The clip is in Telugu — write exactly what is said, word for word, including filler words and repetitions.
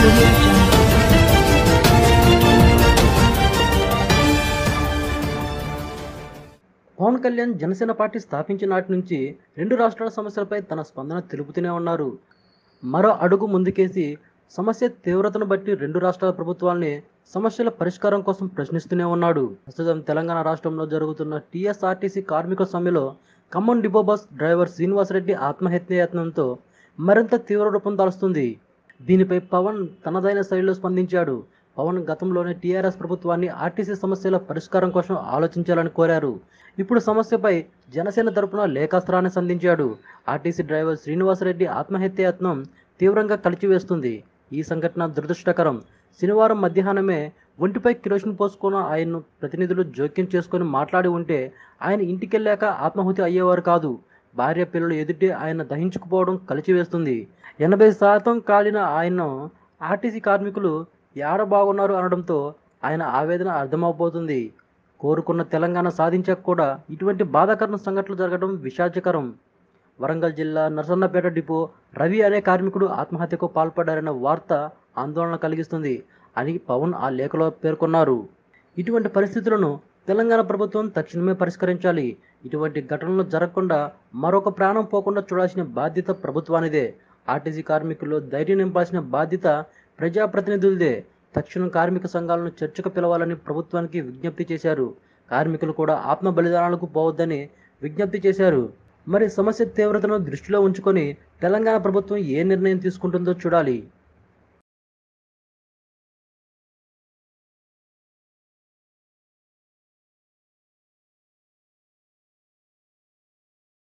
audio jungle. Pawan Kalyan Janasena party స్థాపించిన నాటి నుంచి రెండు రాష్ట్రాల సమస్యలపై తన స్పందన తెలుపుతూనే ఉన్నారు. మరో అడుగు ముందుకేసి సమస్య తీవ్రతను బట్టి రెండు రాష్ట్రాల ప్రభుత్వాల్ని సమస్యల పరిష్కారం కోసం ప్రశ్నిస్తూనే ఉన్నాడు. ప్రస్తుతం తెలంగాణ రాష్ట్రంలో జరుగుతున్న టీఎస్ఆర్టీసీ కార్మికుల సమ్మెలో Khammam depot bus driver Srinivasa Reddy ఆత్మహత్యాయత్నంతో మరింత తీవ్ర రూపం దాల్చుతుంది. దీనిపై పవన్ తనదైన శైలిలో స్పందించాడు. పవన్ గతంలోనే టీఆర్ఎస్ ప్రభుత్వాన్ని ఆర్టీసీ సమస్యల పరిష్కారం కోసం ఆలోచించాలని కోరారు. ఇప్పుడు సమస్యపై జనసేన తరపున లేఖాస్త్రాన్ని సంధించాడు. ఆర్టీసీ డ్రైవర్ శ్రీనివాసరెడ్డి ఆత్మహత్యాయత్నం తీవ్రంగా కలిచివేస్తుంది. ఈ సంఘటన దురదృష్టకరం. శనివారం మధ్యాహ్నమే ఒంటిపై కిరోసిన్ పోసుకున్న ఆయన్ను ప్రతినిధులు జోక్యం చేసుకుని మాట్లాడి ఉంటే ఆయన ఇంటికెళ్ళాక ఆత్మాహుతి అయ్యేవారు కాదు. భార్య పిల్లలు ఎదుటి ఆయన దహించుకుపోవడం కలిచివేస్తుంది. ఎనభై శాతం కాలిన ఆయన్ను ఆర్టీసీ కార్మికులు ఏడ బాగున్నారు అనడంతో ఆయన ఆవేదన అర్థమవబోతుంది. కోరుకున్న తెలంగాణ సాధించాక కూడా ఇటువంటి బాధాకరణ సంఘటనలు జరగడం విషాదకరం. వరంగల్ జిల్లా నరసన్నపేట డిపో రవి అనే కార్మికుడు ఆత్మహత్యకు పాల్పడ్డారన్న వార్త ఆందోళన కలిగిస్తుంది అని పవన్ ఆ లేఖలో పేర్కొన్నారు. ఇటువంటి పరిస్థితులను తెలంగాణ ప్రభుత్వం తక్షణమే పరిష్కరించాలి. ఇటువంటి ఘటనలు జరగకుండా మరొక ప్రాణం పోకుండా చూడాల్సిన బాధ్యత ప్రభుత్వానిదే. ఆర్టీసీ కార్మికుల్లో ధైర్యం నింపాల్సిన బాధ్యత ప్రజాప్రతినిధులదే. తక్షణం కార్మిక సంఘాలను చర్చకు పిలవాలని ప్రభుత్వానికి విజ్ఞప్తి చేశారు. కార్మికులు కూడా ఆత్మ బలిదానాలకు పోవద్దని విజ్ఞప్తి చేశారు. మరి సమస్య తీవ్రతను దృష్టిలో ఉంచుకొని తెలంగాణ ప్రభుత్వం ఏ నిర్ణయం తీసుకుంటుందో చూడాలి.